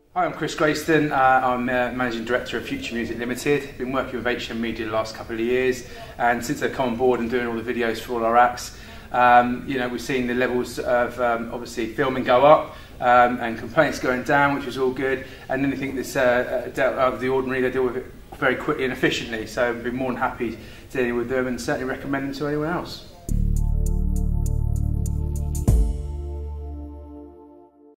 Hi, I'm Chris Grayston. I'm Managing Director of Future Music Limited. Been working with HNE Media the last couple of years, and since they've come on board and doing all the videos for all our acts, we've seen the levels of obviously filming go up and complaints going down, which is all good. And anything that's dealt out of the ordinary, they deal with it very quickly and efficiently. So I've been more than happy dealing with them, and certainly recommend them to anyone else.